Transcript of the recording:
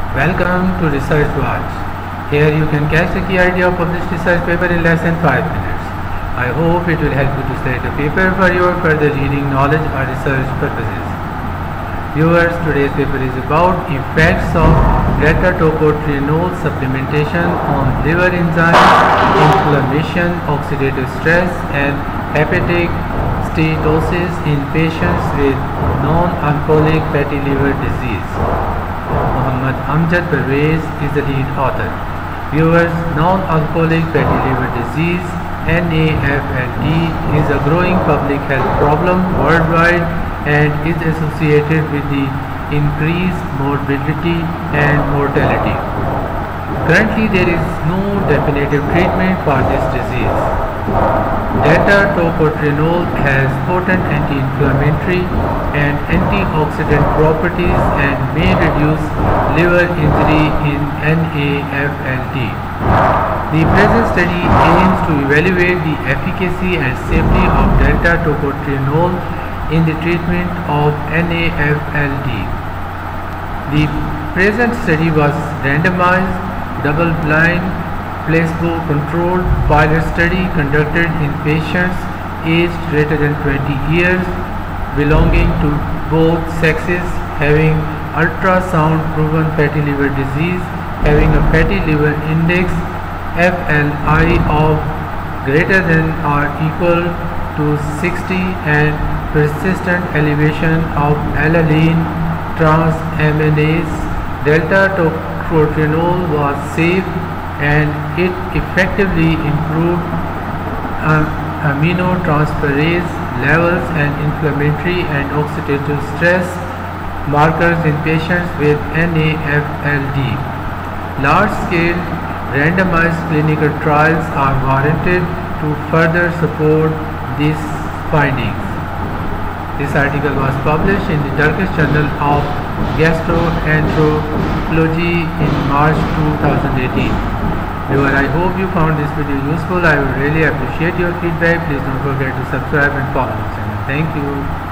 Welcome to Research Watch. Here you can catch the key idea of published research paper in less than 5 minutes. I hope it will help you to select a paper for your further reading, knowledge or research purposes. Viewers, today's paper is about effects of delta-tocotrienol supplementation on liver enzymes, inflammation, oxidative stress and hepatic steatosis in patients with non-alcoholic fatty liver disease. Muhammad Amjad Pervez is the lead author. Viewers, non-alcoholic fatty liver disease (NAFLD) is a growing public health problem worldwide and is associated with the increased morbidity and mortality. Currently, there is no definitive treatment for this disease. Delta-tocotrienol has potent anti-inflammatory and antioxidant properties and may reduce liver injury in NAFLD. The present study aims to evaluate the efficacy and safety of delta-tocotrienol in the treatment of NAFLD. The present study was randomized, double-blind, placebo-controlled pilot study conducted in patients aged greater than 20 years belonging to both sexes having ultrasound-proven fatty liver disease, having a fatty liver index FLI of greater than or equal to 60 and persistent elevation of alanine transaminase. Delta-tocotrienol was safe and it effectively improved aminotransferase levels and inflammatory and oxidative stress markers in patients with NAFLD. Large-scale randomized clinical trials are warranted to further support these findings. This article was published in the Turkish Journal of Gastroenterology in March 2018. Viewer, I hope you found this video useful. I would really appreciate your feedback. Please don't forget to subscribe and follow the channel. Thank you.